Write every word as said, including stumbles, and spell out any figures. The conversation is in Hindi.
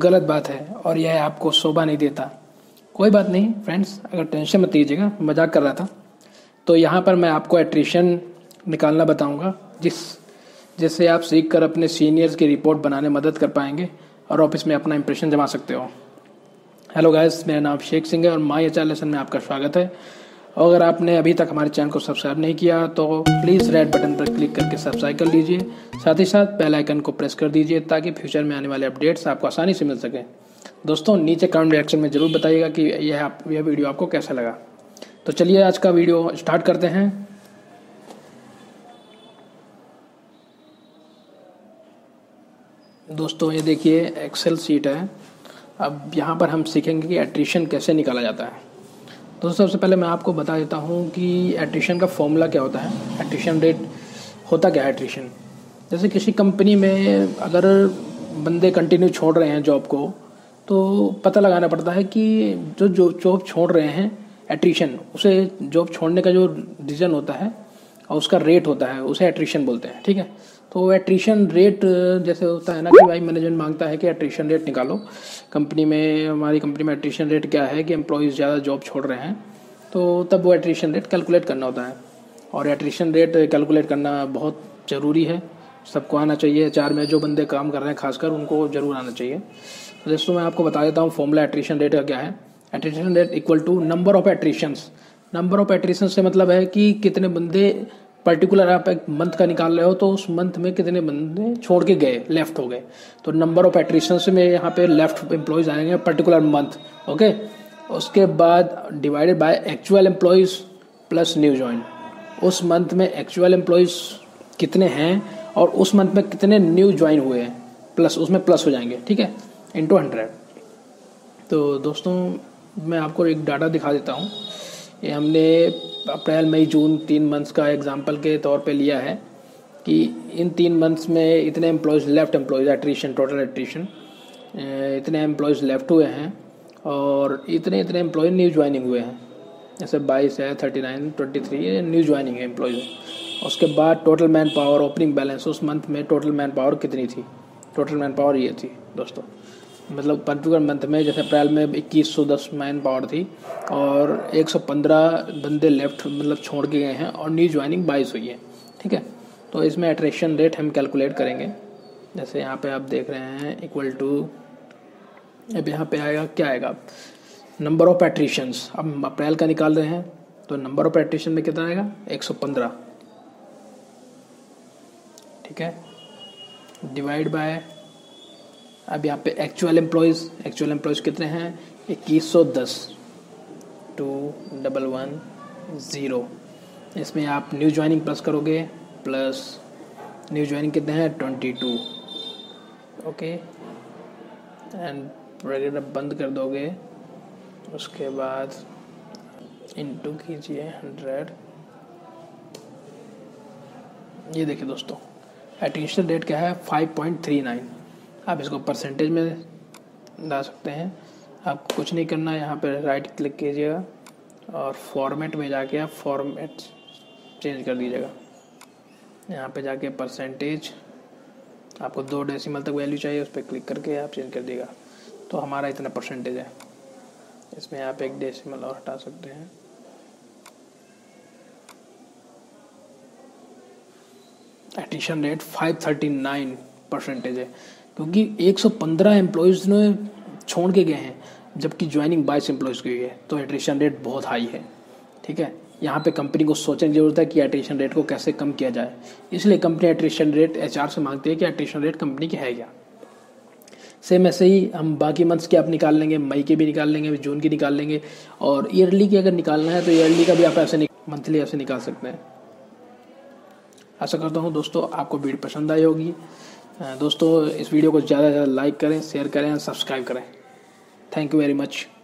गलत बात है और यह आपको शोभा नहीं देता। कोई बात नहीं फ्रेंड्स, अगर टेंशन मत लीजिएगा, मजाक कर रहा था। तो यहाँ पर मैं आपको एट्रिशन निकालना बताऊँगा, जिस जिससे आप सीख कर अपने सीनियर्स की रिपोर्ट बनाने में मदद कर पाएंगे और ऑफिस में अपना इंप्रेशन जमा सकते हो। हेलो गाइस, मेरा नाम शेख सिंह है और माई एच आर लेसन में आपका स्वागत है। और अगर आपने अभी तक हमारे चैनल को सब्सक्राइब नहीं किया तो प्लीज़ रेड बटन पर क्लिक करके सब्सक्राइब कर लीजिए। साथ ही साथ बेल आइकन को प्रेस कर दीजिए ताकि फ्यूचर में आने वाले अपडेट्स आपको आसानी से मिल सकें। दोस्तों, नीचे कमेंट रिएक्शन में ज़रूर बताइएगा कि यह आप यह वीडियो आपको कैसा लगा। तो चलिए आज का वीडियो स्टार्ट करते हैं। दोस्तों, ये देखिए एक्सेल शीट है। अब यहाँ पर हम सीखेंगे कि एट्रिशन कैसे निकाला जाता है। दोस्तों, सबसे पहले मैं आपको बता देता हूँ कि एट्रिशन का फॉर्मूला क्या होता है। एट्रिशन रेट होता क्या है एट्रिशन? जैसे किसी कंपनी में अगर बंदे कंटिन्यू छोड़ रहे हैं जॉब को, तो पता लगाना पड़ता है कि जो जो जॉब छोड़ रहे हैं एट्रिशन, उसे जॉब छोड़ने का जो रीज़न होता है और उसका रेट होता है, उसे एट्रिशन बोलते हैं। ठीक है, तो एट्रिशन रेट जैसे होता है ना कि भाई मैनेजमेंट मांगता है कि एट्रिशन रेट निकालो कंपनी में, हमारी कंपनी में एट्रिशन रेट क्या है कि एम्प्लॉयज़ ज़्यादा जॉब छोड़ रहे हैं, तो तब वो एट्रिशन रेट कैलकुलेट करना होता है। और एट्रिशन रेट कैलकुलेट करना बहुत ज़रूरी है, सबको आना चाहिए। एच आर में जो बंदे काम कर रहे हैं खासकर उनको ज़रूर आना चाहिए। तो दोस्तों, मैं आपको बता देता हूँ फॉर्मूला एट्रिशन रेट का क्या है। Attrition rate equal to number of attritions. Number of attritions से मतलब है कि कितने बंदे पर्टिकुलर आप एक मंथ का निकाल रहे हो तो उस मंथ में कितने बंदे छोड़ के गए, लेफ्ट हो गए। तो नंबर ऑफ एट्रिशंस में यहाँ पे लेफ्ट एम्प्लॉयज़ आएंगे पर्टिकुलर मंथ। ओके, उसके बाद divided by actual employees plus new join. उस मंथ में एक्चुअल एम्प्लॉयज़ कितने हैं और उस मंथ में कितने न्यू ज्वाइन हुए हैं, प्लस उसमें प्लस हो जाएंगे। ठीक है, इंटू हंड्रेड। तो दोस्तों, मैं आपको एक डाटा दिखा देता हूँ। ये हमने अप्रैल मई जून तीन मंथ्स का एग्जांपल के तौर पे लिया है कि इन तीन मंथ्स में इतने employees left, employees attrition, total attrition इतने एम्प्लॉयज़ लेफ्ट हुए हैं और इतने इतने एम्प्लॉय न्यू ज्वाइनिंग हुए हैं। जैसे बाईस है, थर्टी नाइन, ट्वेंटी थ्री ये न्यू ज्वाइनिंग है एम्प्लॉयज़। उसके बाद total manpower, opening balance, उस मंथ में टोटल मैन पावर कितनी थी? टोटल मैन पावर ये थी दोस्तों, मतलब पर्टिकुलर मंथ में जैसे अप्रैल में इक्कीस सौ दस मैन पावर थी और एक सौ पंद्रह बंदे लेफ्ट मतलब छोड़ के गए हैं और न्यू ज्वाइनिंग बाईस हुई है। ठीक है, तो इसमें एट्रिशन रेट हम कैलकुलेट करेंगे। जैसे यहाँ पे आप देख रहे हैं इक्वल टू, अब यहाँ पे आएगा क्या आएगा, नंबर ऑफ एट्रिशंस। अब हम अप्रैल का निकाल रहे हैं तो नंबर ऑफ एट्रिशन में कितना आएगा? एक सौ पंद्रह। ठीक है, डिवाइड बाय, अब यहाँ पे एक्चुअल एम्प्लॉयज़, एक्चुअल एम्प्लॉयज़ कितने हैं? इक्कीस सौ दस, टू डबल वन ज़ीरो। इसमें आप न्यू ज्वाइनिंग प्लस करोगे, प्लस न्यू ज्वाइनिंग कितने हैं? Twenty two. Okay, and bracket बंद कर दोगे। उसके बाद इनटू कीजिए हंड्रेड। ये देखिए दोस्तों, एट्रिशन रेट क्या है? Five point three nine. आप इसको परसेंटेज में ला सकते हैं। आपको कुछ नहीं करना, यहाँ पे राइट क्लिक कीजिएगा और फॉर्मेट में जाके आप फॉर्मेट चेंज कर दीजिएगा। यहाँ पे जाके परसेंटेज, आपको दो डेसिमल तक वैल्यू चाहिए, उस पर क्लिक करके आप चेंज कर दीजिएगा। तो हमारा इतना परसेंटेज है, इसमें आप एक डेसिमल और हटा सकते हैं। Attrition rate five thirty nine percentage है, क्योंकि एक सौ पंद्रह एम्प्लॉयज़ ने छोड़ के गए हैं जबकि ज्वाइनिंग बाईस एम्प्लॉयज़ की हुई है। तो एट्रिशन रेट बहुत हाई है। ठीक है, यहाँ पे कंपनी को सोचने की जरूरत है कि एट्रिशन रेट को कैसे कम किया जाए। इसलिए कंपनी एट्रिशन रेट एचआर से मांगती है कि एट्रिशन रेट कंपनी की है क्या। सेम ऐसे ही हम बाकी मंथ्स के आप निकाल लेंगे, मई के भी निकाल लेंगे, जून की निकाल लेंगे, और ईयरली की अगर निकालना है तो ईयरली का भी आप ऐसे मंथली ऐसे निकाल सकते हैं। आशा करता हूँ दोस्तों आपको वीडियो पसंद आई होगी। दोस्तों, इस वीडियो को ज़्यादा से ज़्यादा लाइक करें, शेयर करें और सब्सक्राइब करें। Thank you very much.